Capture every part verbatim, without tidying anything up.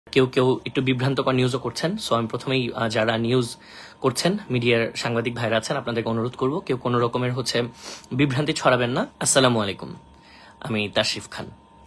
কেউ কেউ একটু বিভ্রান্তকর নিউজও করছেন। সো আমি প্রথমেই যারা নিউজ করছেন মিডিয়ার সাংবাদিক ভাইরা আছেন আপনাদেরকে অনুরোধ করব কেউ কোনো রকমের হচ্ছে বিভ্রান্তি ছড়াবেন না। আসসালামু আলাইকুম, আমি তাসরিফ খান।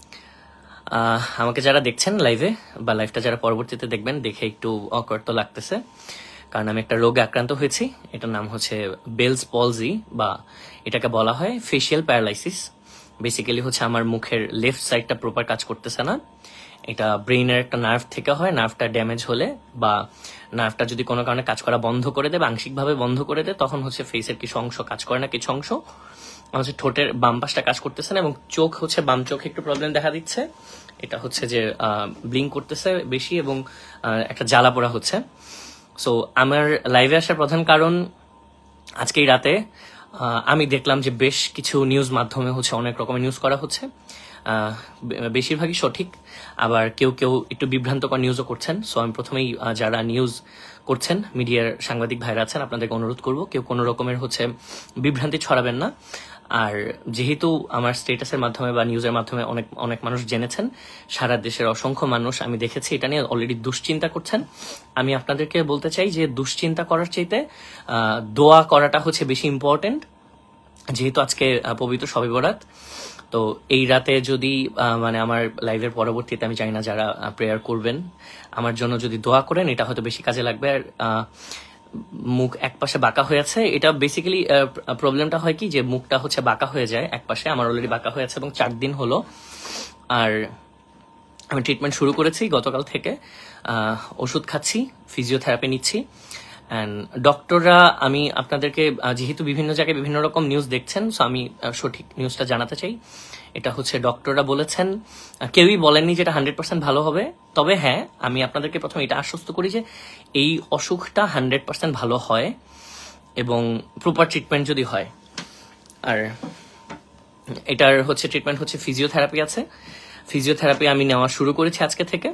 আমাকে যারা দেখছেন লাইভে বা লাইভটা যারা পরবর্তীতে দেখবেন দেখে একটু অকওয়ার্ড তো লাগতেছে, কারণ আমি একটা রোগে আক্রান্ত হয়েছি। এটার নাম হচ্ছে বেলস পলজি, বা এটাকে বলা হয় ফেশিয়াল প্যারালাইসিস। বেসিক্যালি হচ্ছে আমার মুখের লেফট সাইডটা প্রপার কাজ করতেছে না। এটা ব্রেইনের একটা নার্ভ থেকে হয়। নার্ভটা ড্যামেজ হলে বা নার্ভটা যদি কোনো কারণে কাজ করা বন্ধ করে দেয় বা আংশিকভাবে বন্ধ করে দেয়, তখন হচ্ছে ফেসের কিছু অংশ কাজ করে না, কিছু অংশ হচ্ছে ঠোঁটের বাম পাশটা কাজ করতেছে না, এবং চোখ হচ্ছে বাম চোখে একটু প্রবলেম দেখা দিচ্ছে। এটা হচ্ছে যে ব্লিঙ্ক করতেছে বেশি এবং একটা জ্বালা পোড়া হচ্ছে। সো আমার লাইভে আসার প্রধান কারণ, আজকে এই রাতে আমি দেখলাম যে বেশ কিছু নিউজ মাধ্যমে হচ্ছে অনেক রকমের নিউজ করা হচ্ছে, বেশিরভাগই সঠিক, আবার কেউ কেউ একটু বিভ্রান্তকর নিউজও করছেন। সো আমি প্রথমেই যারা নিউজ করছেন মিডিয়ার সাংবাদিক ভাইরা আছেন আপনাদেরকে অনুরোধ করব কেউ কোনো রকমের হচ্ছে বিভ্রান্তি ছড়াবেন না। আর যেহেতু আমার স্টেটাসের মাধ্যমে বা নিউজের মাধ্যমে অনেক অনেক মানুষ জেনেছেন, সারা দেশের অসংখ্য মানুষ আমি দেখেছি এটা নিয়ে অলরেডি দুশ্চিন্তা করছেন। আমি আপনাদেরকে বলতে চাই যে দুশ্চিন্তা করার চাইতে দোয়া করাটা হচ্ছে বেশি ইম্পর্টেন্ট। যেহেতু আজকে পবিত্র শবে বরাত, তো এই রাতে যদি মানে আমার লাইভের পরবর্তীতে আমি জানি না যারা প্রেয়ার করবেন আমার জন্য যদি দোয়া করেন, এটা হয়তো বেশি কাজে লাগবে। আর মুখ এক পাশে বাঁকা হয়ে আছে, এটা বেসিক্যালি প্রবলেমটা হয় কি যে মুখটা হচ্ছে বাঁকা হয়ে যায় এক পাশে। আমার অলরেডি বাঁকা হয়ে আছে এবং চার দিন হলো। আর আমি ট্রিটমেন্ট শুরু করেছি গতকাল থেকে, ওষুধ খাচ্ছি, ফিজিওথেরাপি নিচ্ছি। অ্যান্ড ডক্টররা, আমি আপনাদেরকে যেহেতু বিভিন্ন জায়গায় বিভিন্ন রকম নিউজ দেখছেন, সো আমি সঠিক নিউজটা জানাতে চাই। এটা হচ্ছে ডক্টররা বলেছেন, কেউই বলেননি যে এটা হান্ড্রেড পার্সেন্ট ভালো হবে। তবে হ্যাঁ, আমি আপনাদেরকে প্রথমে এটা আশ্বস্ত করি যে এই অসুখটা হান্ড্রেড পার্সেন্ট ভালো হয় এবং প্রপার ট্রিটমেন্ট যদি হয়। আর এটার হচ্ছে ট্রিটমেন্ট হচ্ছে ফিজিওথেরাপি আছে। ফিজিওথেরাপি আমি নেওয়া শুরু করেছি আজকে থেকে।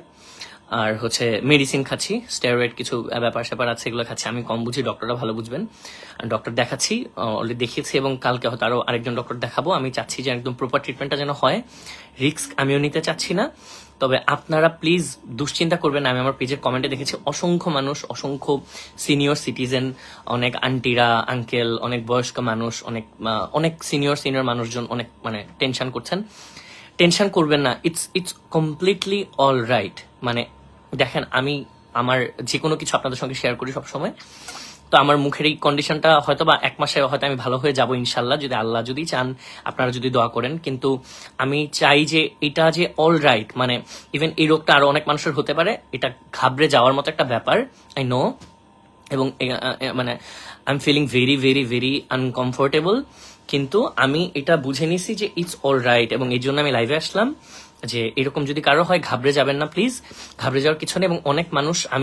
আর হচ্ছে মেডিসিন খাচ্ছি, স্টেরয়েড কিছু ব্যাপার স্যাপার আছে, এগুলো খাচ্ছি। আমি কম বুঝি, ডক্টররা ভালো বুঝবেন। ডক্টর দেখাচ্ছি, অলরেডি দেখিয়েছি এবং কালকে হয়তো আরো আরেকজন ডক্টর দেখাবো। আমি চাচ্ছি যে একদম প্রপার ট্রিটমেন্টটা যেন হয়। রিস্ক আমিও নিতে চাচ্ছি না। তবে আপনারা প্লিজ দুশ্চিন্তা করবেন না। আমি আমার পেজের কমেন্টে দেখেছি অসংখ্য মানুষ, অসংখ্য সিনিয়র সিটিজেন, অনেক আন্টিরা, আঙ্কেল, অনেক বয়স্ক মানুষ, অনেক অনেক সিনিয়র সিনিয়র মানুষজন অনেক মানে টেনশন করছেন। টেনশন করবেন না, it's it's completely all right. মানে দেখেন, আমি আমার যে কোনো কিছু আপনাদের সঙ্গে শেয়ার করি সবসময়। তো আমার মুখের এই কন্ডিশনটা হয়তো বা এক মাসে হয়তো আমি ভালো হয়ে যাবো ইনশাল্লাহ, যদি আল্লাহ যদি চান, আপনারা যদি দোয়া করেন। কিন্তু আমি চাই যে এটা যে অল রাইট, মানে ইভেন এই রোগটা আরো অনেক মানুষের হতে পারে, এটা ঘাবড়ে যাওয়ার মতো একটা ব্যাপার, আই নো। এবং মানে I am feeling very very very uncomfortable, কিন্তু আমি এটা বুঝে নিছি যে ইটস অল রাইট। এবং এই জন্য আমি লাইভে আসলাম যে এরকম যদি কারো হয় ঘাবড়ে যাবেন না প্লিজ, ঘাবড়ে যাওয়ার কিছু নেই। এবং অনেক মানুষ, আমি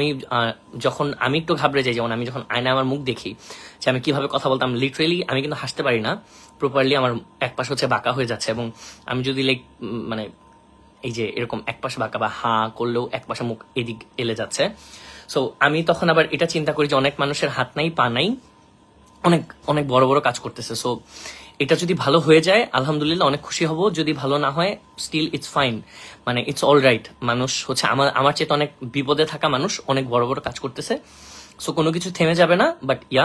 যখন আমি একটু ঘাবড়ে যাই, যেমন আমি যখন আয়নায় আমার মুখ দেখি যে আমি কিভাবে কথা বলতাম, লিটারেলি আমি কিন্তু হাসতে পারি না প্রপারলি, আমার এক পাশ হচ্ছে বাঁকা হয়ে যাচ্ছে। এবং আমি যদি লাইক মানে এই যে এরকম এক পাশে বাঁকা বা হা করলেও এক পাশে মুখ এদিক এলে যাচ্ছে। সো আমি তখন আবার এটা চিন্তা করি যে অনেক মানুষের হাত নাই, পা নাই, অনেক অনেক বড় বড় কাজ করতেছে। সো এটা যদি ভালো হয়ে যায় আলহামদুলিল্লাহ, অনেক খুশি হব। যদি ভালো না হয় স্টিল ইটস ফাইন, মানে ইটস অল রাইট। মানুষ হচ্ছে আমার আমার চেয়ে অনেক বিপদে থাকা মানুষ অনেক বড় বড় কাজ করতেছে। সো কোনো কিছু থেমে যাবে না। বাট ইয়া,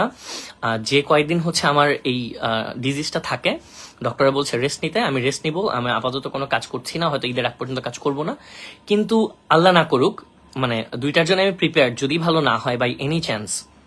যে কয়েকদিন হচ্ছে আমার এই ডিজিজটা থাকে, ডক্টররা বলছে রেস্ট নিতে, আমি রেস্ট নিব। আমি আপাতত কোনো কাজ করছি না, হয়তো ঈদের আগ পর্যন্ত কাজ করব না। কিন্তু আল্লাহ না করুক, মানে দুইটার জন্য আমি প্রিপেয়ার, যদি ভালো না হয় বাই এনি চান্স,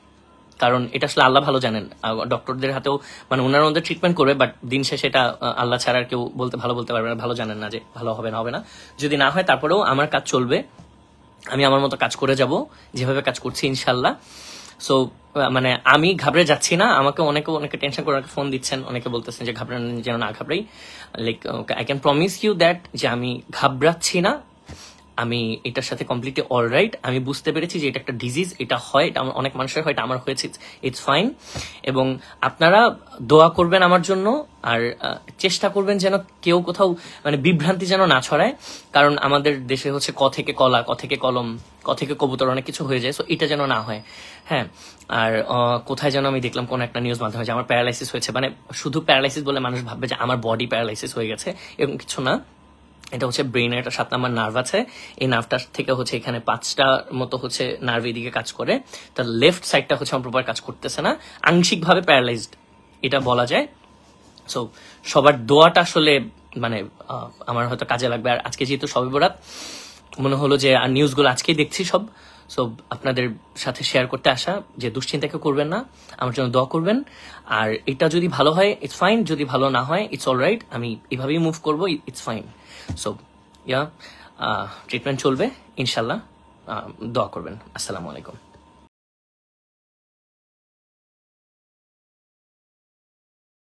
কারণ এটা আসলে আল্লাহ ভালো জানেন। ডক্টরদের হাতেও মানে ওনারা ওদের ট্রিটমেন্ট করবে, বাট দিন শেষে এটা আল্লাহ ছাড়া কেউ বলতে ভালো বলতে পারবে না, ভালো জানেন না যে ভালো হবে না হবে না। যদি না হয় তারপরেও আমার কাজ চলবে, আমি আমার মতো কাজ করে যাব যেভাবে কাজ করছি ইনশাল্লাহ। সো মানে আমি ঘাবড়ে যাচ্ছি না। আমাকে অনেকে অনেকে টেনশন করে ফোন দিচ্ছেন, অনেকে বলতেছেন যে ঘাবড়ান যেন না ঘাবড়াই। Like I can promise you that যে আমি ঘাবড়াচ্ছি না, আমি এটার সাথে কমপ্লিটলি অল রাইট। আমি বুঝতে পেরেছি যে এটা একটা ডিজিজ, এটা হয়, এটা অনেক মানুষের হয়, এটা আমার হয়েছে, ইটস ফাইন। এবং আপনারা দোয়া করবেন আমার জন্য, আর চেষ্টা করবেন যেন কেউ কোথাও মানে বিভ্রান্তি যেন না ছড়ায়। কারণ আমাদের দেশে হচ্ছে ক থেকে কলা, ক থেকে কলম, ক থেকে কবুতর, অনেক কিছু হয়ে যায়। সো এটা যেন না হয়। হ্যাঁ, আর কোথায় যেন আমি দেখলাম কোন একটা নিউজ মাধ্যমে যে আমার প্যারালাইসিস হয়েছে। মানে শুধু প্যারালাইসিস বলে মানুষ ভাববে যে আমার বডি প্যারালাইসিস হয়ে গেছে, এরকম কিছু না। এটা হচ্ছে ব্রেনের একটা সাত নাম্বার নার্ভ আছে, এই নার্ভটা থেকে হচ্ছে এখানে পাঁচটা মতো হচ্ছে নার্ভ এদিকে কাজ করে, তার লেফট সাইডটা হচ্ছে আমার প্রপার কাজ করতেছে না, আংশিকভাবে প্যারালাইজড এটা বলা যায়। সো সবার দোয়াটা আসলে মানে আমার হয়তো কাজে লাগবে। আর আজকে যেহেতু শবে বরাত, মনে হলো যে আর নিউজগুলো আজকেই দেখছি সব, সো আপনাদের সাথে শেয়ার করতে আসা যে দুশ্চিন্তা কেউ করবেন না, আমার জন্য দোয়া করবেন। আর এটা যদি ভালো হয় ইটস ফাইন, যদি ভালো না হয় ইটস অল রাইট, আমি এভাবেই মুভ করবো, it's fine. So yeah treatment চলবে ইনশাল্লাহ, দোয়া করবেন। আসসালামু আলাইকুম।